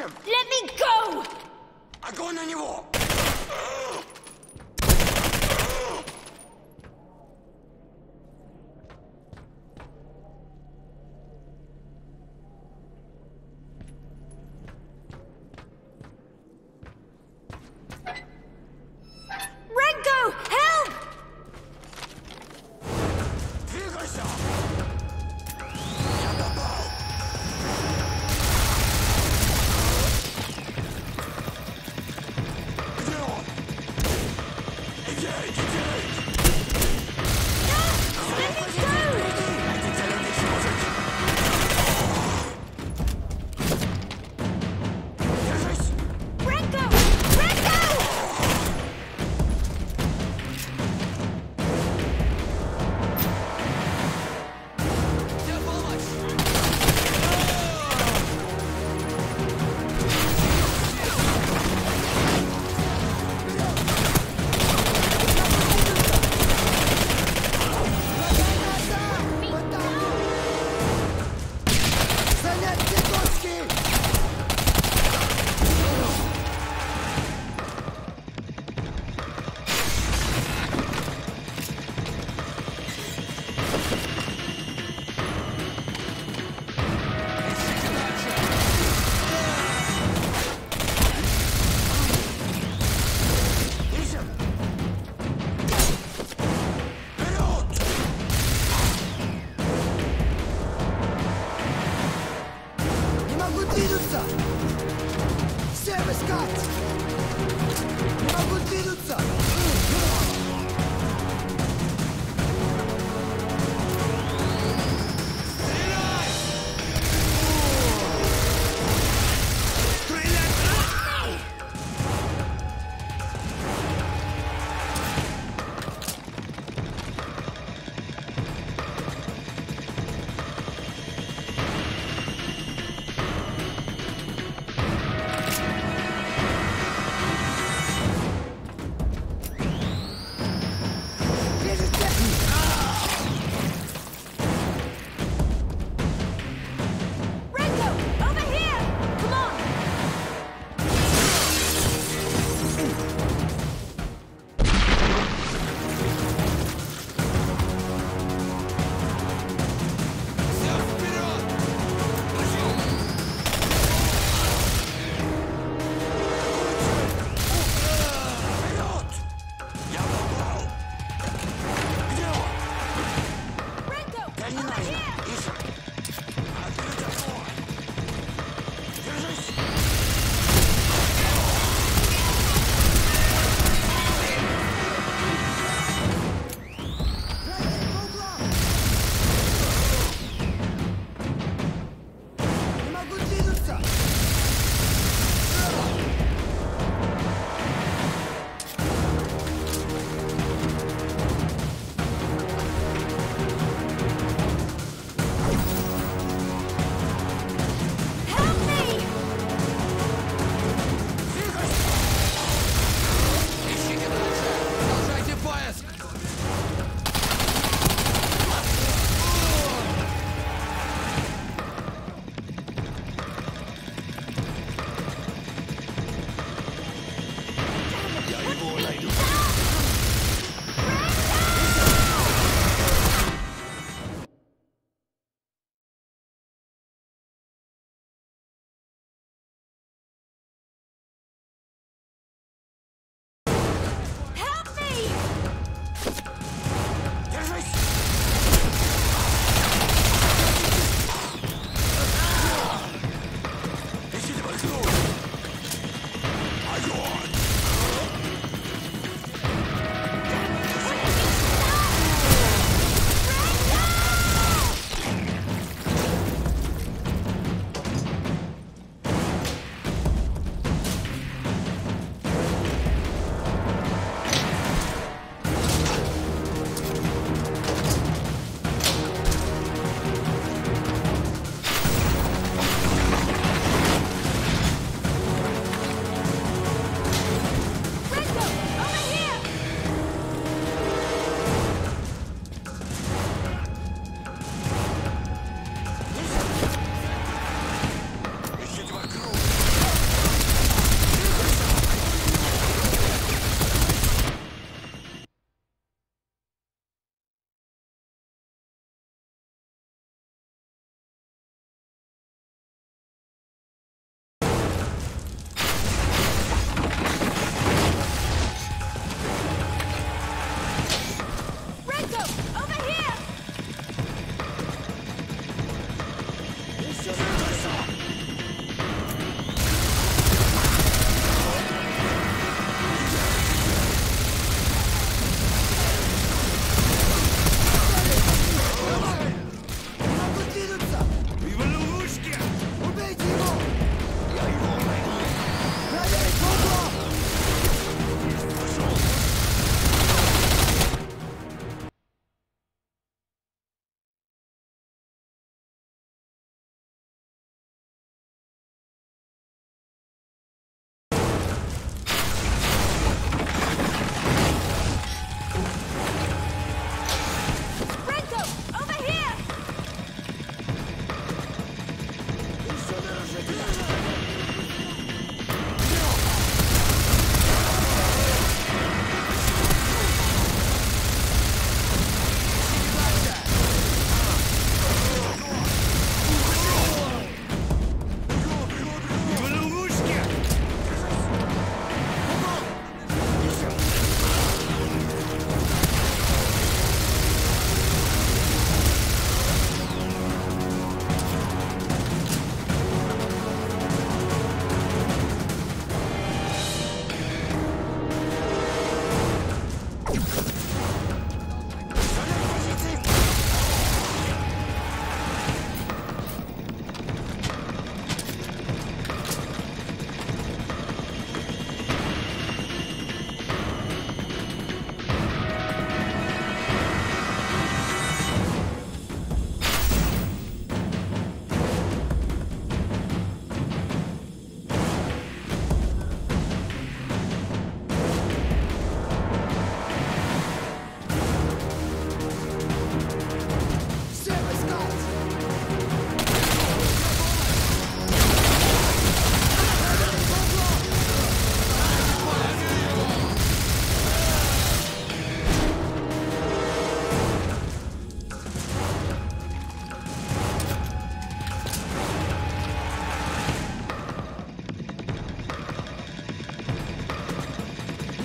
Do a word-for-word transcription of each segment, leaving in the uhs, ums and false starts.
Ищем! Let me go! Огонь на него! Rengo! Help! Двигайся! Я попал! Где он? Иди, иди! Let me go! Эти зеленые мужики! Держись! Rengo! Rengo! Где помощь? Занять все точки! Ищем! Вперед! Не могу двинуться! Всем искать! Не могу двинуться! Стреляй! Стреляй!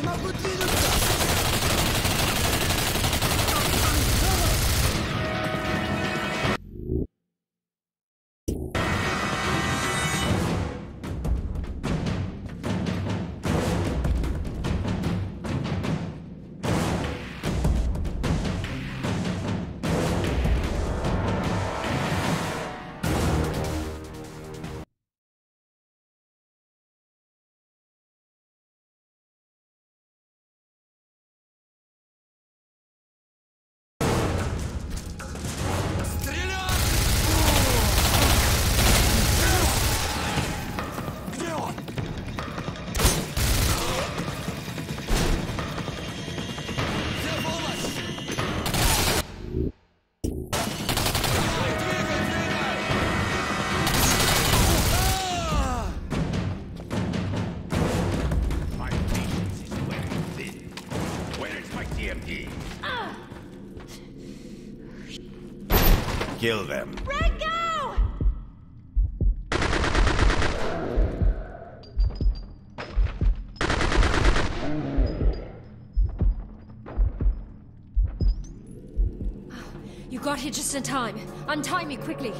могу двинуться! Kill them. Rengo! You got here just in time. Untie me quickly.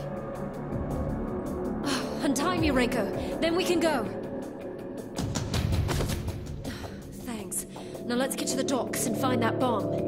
Untie me, Renko. Then we can go. Thanks. Now let's get to the docks and find that bomb.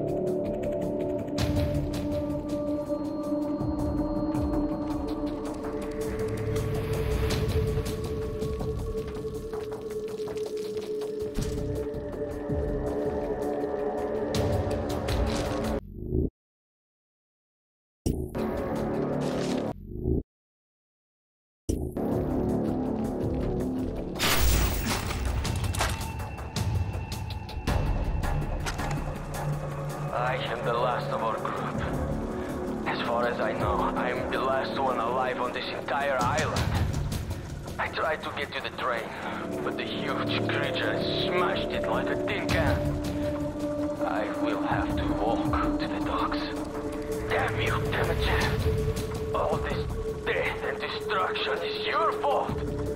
I am the last of our group. As far as I know, I am the last one alive on this entire island. I tried to get to the train, but the huge creature smashed it like a tin can. I will have to walk to the docks. Damn you, Temujin! All this death and destruction is your fault!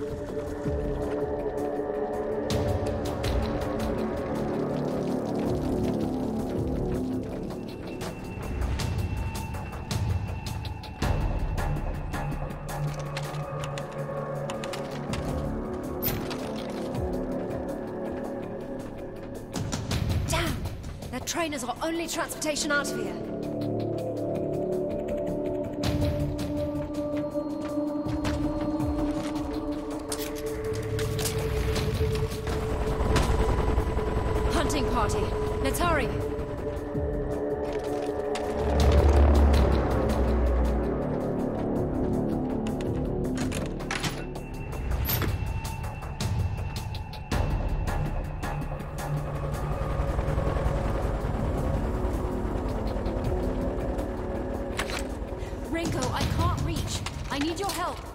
That train is our only transportation out of here. Hunting party. Let's hurry. Renko, I can't reach. I need your help.